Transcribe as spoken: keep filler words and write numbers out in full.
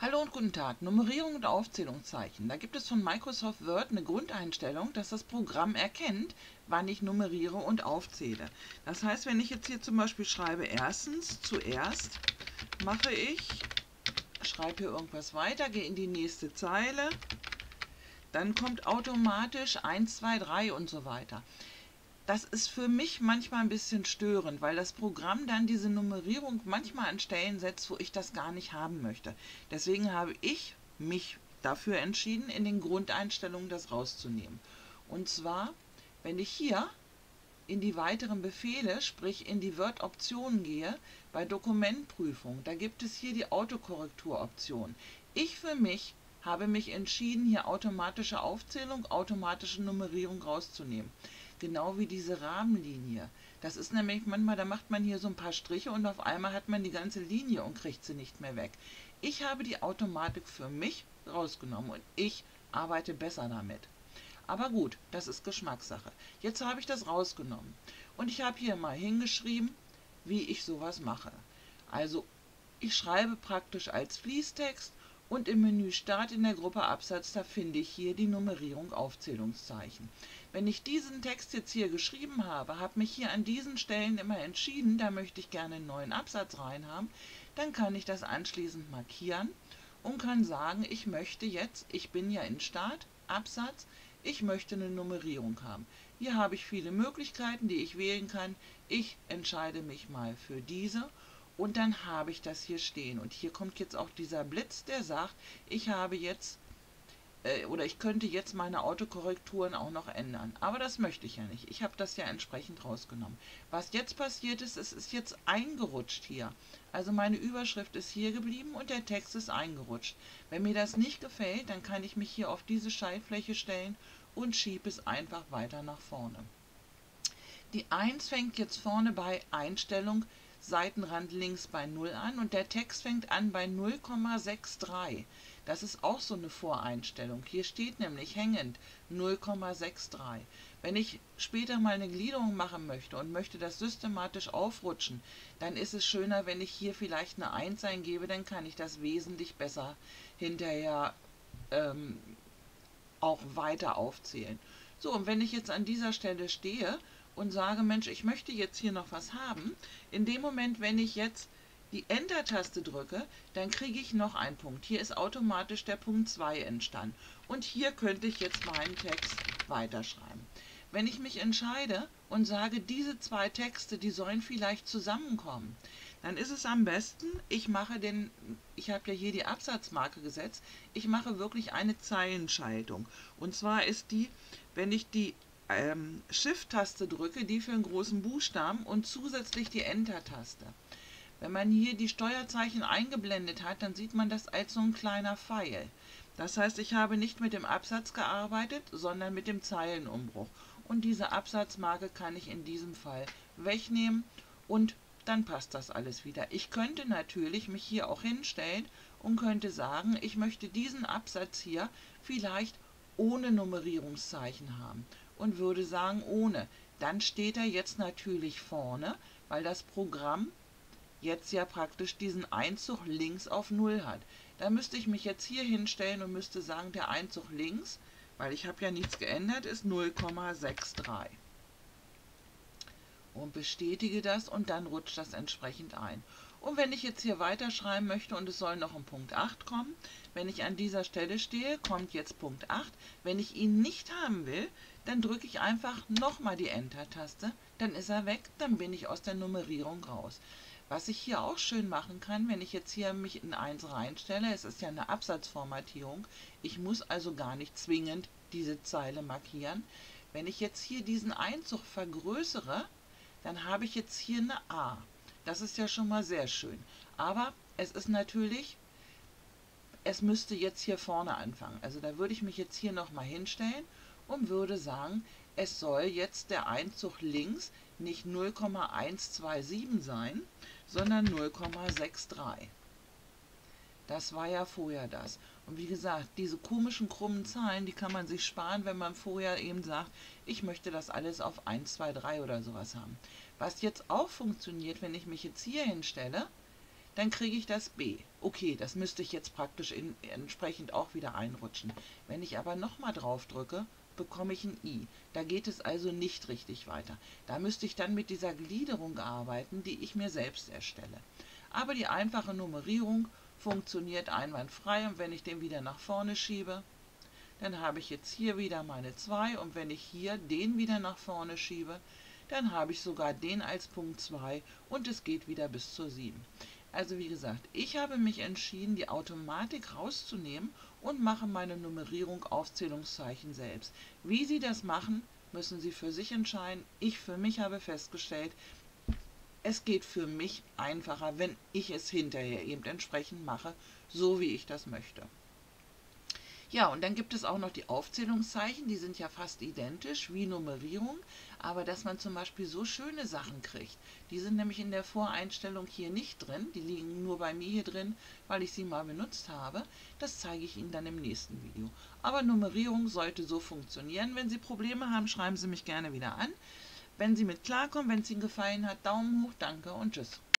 Hallo und guten Tag. Nummerierung und Aufzählungszeichen. Da gibt es von Microsoft Word eine Grundeinstellung, dass das Programm erkennt, wann ich nummeriere und aufzähle. Das heißt, wenn ich jetzt hier zum Beispiel schreibe, erstens, zuerst, mache ich, schreibe hier irgendwas weiter, gehe in die nächste Zeile, dann kommt automatisch eins, zwei, drei und so weiter. Das ist für mich manchmal ein bisschen störend, weil das Programm dann diese Nummerierung manchmal an Stellen setzt, wo ich das gar nicht haben möchte. Deswegen habe ich mich dafür entschieden, in den Grundeinstellungen das rauszunehmen. Und zwar, wenn ich hier in die weiteren Befehle, sprich in die Word-Optionen gehe, bei Dokumentprüfung, da gibt es hier die Autokorrekturoption. Ich für mich habe mich entschieden, hier automatische Aufzählung, automatische Nummerierung rauszunehmen. Genau wie diese Rahmenlinie. Das ist nämlich manchmal, da macht man hier so ein paar Striche und auf einmal hat man die ganze Linie und kriegt sie nicht mehr weg. Ich habe die Automatik für mich rausgenommen und ich arbeite besser damit. Aber gut, das ist Geschmackssache. Jetzt habe ich das rausgenommen und ich habe hier mal hingeschrieben, wie ich sowas mache. Also ich schreibe praktisch als Fließtext und im Menü Start in der Gruppe Absatz, da finde ich hier die Nummerierung Aufzählungszeichen. Wenn ich diesen Text jetzt hier geschrieben habe, habe mich hier an diesen Stellen immer entschieden, da möchte ich gerne einen neuen Absatz reinhaben, dann kann ich das anschließend markieren und kann sagen, ich möchte jetzt, ich bin ja in Start, Absatz, ich möchte eine Nummerierung haben. Hier habe ich viele Möglichkeiten, die ich wählen kann. Ich entscheide mich mal für diese und dann habe ich das hier stehen. Und hier kommt jetzt auch dieser Blitz, der sagt, ich habe jetzt äh, oder ich könnte jetzt meine Autokorrekturen auch noch ändern. Aber das möchte ich ja nicht. Ich habe das ja entsprechend rausgenommen. Was jetzt passiert ist, es ist jetzt eingerutscht hier. Also meine Überschrift ist hier geblieben und der Text ist eingerutscht. Wenn mir das nicht gefällt, dann kann ich mich hier auf diese Schaltfläche stellen und schiebe es einfach weiter nach vorne. Die eins fängt jetzt vorne bei Einstellung Seitenrand links bei null an und der Text fängt an bei null Komma dreiundsechzig. Das ist auch so eine Voreinstellung. Hier steht nämlich hängend null Komma dreiundsechzig. Wenn ich später mal eine Gliederung machen möchte und möchte das systematisch aufrutschen, dann ist es schöner, wenn ich hier vielleicht eine eins eingebe, dann kann ich das wesentlich besser hinterher ähm, auch weiter aufzählen. So, und wenn ich jetzt an dieser Stelle stehe und sage, Mensch, ich möchte jetzt hier noch was haben, in dem Moment, wenn ich jetzt die Enter-Taste drücke, dann kriege ich noch einen Punkt. Hier ist automatisch der Punkt zwei entstanden. Und hier könnte ich jetzt meinen Text weiterschreiben. Wenn ich mich entscheide und sage, diese zwei Texte, die sollen vielleicht zusammenkommen, dann ist es am besten, ich mache den, ich habe ja hier die Absatzmarke gesetzt, ich mache wirklich eine Zeilenschaltung. Und zwar ist die, wenn ich die ähm, Shift-Taste drücke, die für einen großen Buchstaben und zusätzlich die Enter-Taste. Wenn man hier die Steuerzeichen eingeblendet hat, dann sieht man das als so ein kleiner Pfeil. Das heißt, ich habe nicht mit dem Absatz gearbeitet, sondern mit dem Zeilenumbruch. Und diese Absatzmarke kann ich in diesem Fall wegnehmen und dann passt das alles wieder. Ich könnte natürlich mich hier auch hinstellen und könnte sagen, ich möchte diesen Absatz hier vielleicht ohne Nummerierungszeichen haben und würde sagen ohne. Dann steht er jetzt natürlich vorne, weil das Programm jetzt ja praktisch diesen Einzug links auf null hat. Da müsste ich mich jetzt hier hinstellen und müsste sagen, der Einzug links, weil ich habe ja nichts geändert, ist null Komma dreiundsechzig. Und bestätige das und dann rutscht das entsprechend ein. Und wenn ich jetzt hier weiterschreiben möchte und es soll noch ein Punkt acht kommen, wenn ich an dieser Stelle stehe, kommt jetzt Punkt acht. Wenn ich ihn nicht haben will, dann drücke ich einfach nochmal die Enter-Taste, dann ist er weg, dann bin ich aus der Nummerierung raus. Was ich hier auch schön machen kann, wenn ich jetzt hier mich in eins reinstelle, es ist ja eine Absatzformatierung, ich muss also gar nicht zwingend diese Zeile markieren. Wenn ich jetzt hier diesen Einzug vergrößere, dann habe ich jetzt hier eine A. Das ist ja schon mal sehr schön. Aber es ist natürlich, es müsste jetzt hier vorne anfangen. Also da würde ich mich jetzt hier nochmal hinstellen und würde sagen, es soll jetzt der Einzug links nicht null Komma hundertsiebenundzwanzig sein, sondern null Komma dreiundsechzig. Das war ja vorher das. Und wie gesagt, diese komischen krummen Zahlen, die kann man sich sparen, wenn man vorher eben sagt, ich möchte das alles auf eins, zwei, drei oder sowas haben. Was jetzt auch funktioniert, wenn ich mich jetzt hier hinstelle, dann kriege ich das B. Okay, das müsste ich jetzt praktisch in, entsprechend auch wieder einrutschen. Wenn ich aber nochmal drauf drücke, bekomme ich ein I. Da geht es also nicht richtig weiter. Da müsste ich dann mit dieser Gliederung arbeiten, die ich mir selbst erstelle. Aber die einfache Nummerierung funktioniert einwandfrei, und wenn ich den wieder nach vorne schiebe, dann habe ich jetzt hier wieder meine zwei, und wenn ich hier den wieder nach vorne schiebe, dann habe ich sogar den als Punkt zwei und es geht wieder bis zur sieben. Also wie gesagt, ich habe mich entschieden, die Automatik rauszunehmen und mache meine Nummerierung Aufzählungszeichen selbst. Wie Sie das machen, müssen Sie für sich entscheiden. Ich für mich habe festgestellt, es geht für mich einfacher, wenn ich es hinterher eben entsprechend mache, so wie ich das möchte. Ja, und dann gibt es auch noch die Aufzählungszeichen, die sind ja fast identisch wie Nummerierung, aber dass man zum Beispiel so schöne Sachen kriegt, die sind nämlich in der Voreinstellung hier nicht drin, die liegen nur bei mir hier drin, weil ich sie mal benutzt habe, das zeige ich Ihnen dann im nächsten Video. Aber Nummerierung sollte so funktionieren. Wenn Sie Probleme haben, schreiben Sie mich gerne wieder an. Wenn Sie mit klarkommen, wenn es Ihnen gefallen hat, Daumen hoch, danke und tschüss.